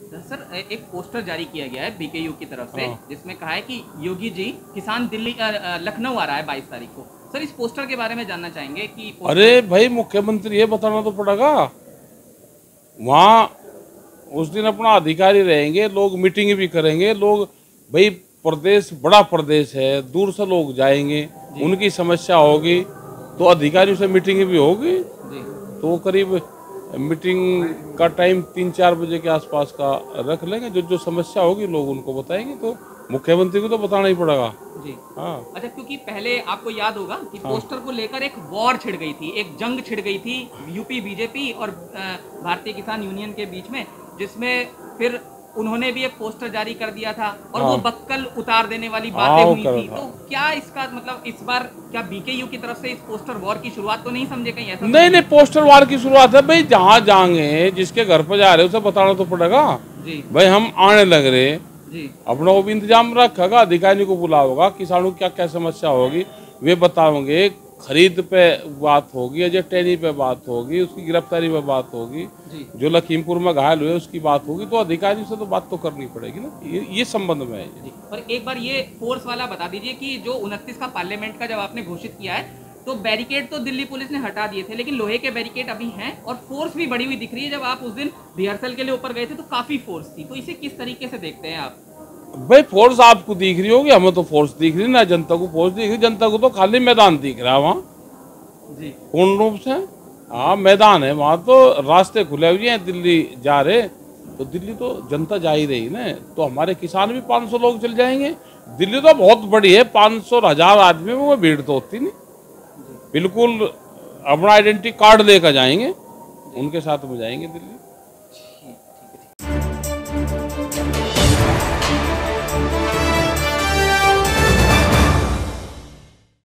Sir एक poster जारी किया गया है बीकेयू की तरफ से जिसमें कहा है कि योगी जी किसान दिल्ली लखनऊ आ रहा है 22 तारीख को। सर इस पोस्टर के बारे में जानना चाहेंगे कि अरे भाई मुख्यमंत्री ये बताना तो पड़ेगा। वहाँ उस दिन अपना अधिकारी रहेंगे, लोग मीटिंग भी करेंगे, लोग भाई प्रदेश बड़ा प्रदेश है, दूर से लोग जाएंगे, उनकी समस्या होगी तो अधिकारियों से मीटिंग भी होगी। तो करीब मीटिंग का टाइम 3-4 बजे के आसपास का रख लेंगे। जो जो समस्या होगी लोग उनको बताएंगे, तो मुख्यमंत्री को तो बताना ही पड़ेगा। जी हाँ। अच्छा, क्योंकि पहले आपको याद होगा कि पोस्टर को लेकर एक वॉर छिड़ गई थी, एक जंग छिड़ गई थी यूपी बीजेपी और भारतीय किसान यूनियन के बीच में, जिसमें फिर उन्होंने भी एक पोस्टर जारी कर दिया था और वो बक्कल उतार देने वाली बातें हुई थी। तो क्या इसका मतलब इस बार क्या बीकेयू की तरफ से इस पोस्टर वॉर की शुरुआत तो नहीं समझे कहीं ऐसा? नहीं, पोस्टर वॉर की शुरुआत है भाई। जहाँ जाएंगे, जिसके घर पर जा रहे हो उसे बताना तो पड़ेगा। जी भाई हम आने लग रहे जी, अपना वो भी इंतजाम रखेगा, अधिकारी को बुलाओगा, किसानों की क्या क्या समस्या होगी वे बताओगे, खरीद पे बात होगी, अजय टैनी पे बात होगी, उसकी गिरफ्तारी पे बात होगी, जो लखीमपुर में घायल हुए उसकी बात होगी, तो अधिकारी से तो बात तो करनी पड़ेगी ना। ये संबंध में है। और एक बार ये फोर्स वाला बता दीजिए कि जो 29 का पार्लियामेंट का जब आपने घोषित किया है तो बैरिकेड तो दिल्ली पुलिस ने हटा दिए थे, लेकिन लोहे के बैरिकेड अभी हैं और फोर्स भी बढ़ी हुई दिख रही है। जब आप उस दिन रिहर्सल के लिए ऊपर गए थे तो काफी फोर्स थी, तो इसे किस तरीके से देखते हैं आप? भाई फोर्स आपको दिख रही होगी, हमें तो फोर्स दिख रही ना, जनता को फोर्स दिख रही। जनता को तो खाली मैदान दिख रहा है वहाँ जी, पूर्ण रूप से। हाँ मैदान है वहाँ, तो रास्ते खुले हुए हैं दिल्ली जा रहे, तो दिल्ली तो जनता जा ही रही ना। तो हमारे किसान भी 500 लोग चल जाएंगे। दिल्ली तो बहुत बड़ी है, 500 और 1000 आदमी में वो भीड़ तो होती नहीं। बिल्कुल अपना आइडेंटिटी कार्ड लेकर जाएंगे, उनके साथ में जाएंगे दिल्ली।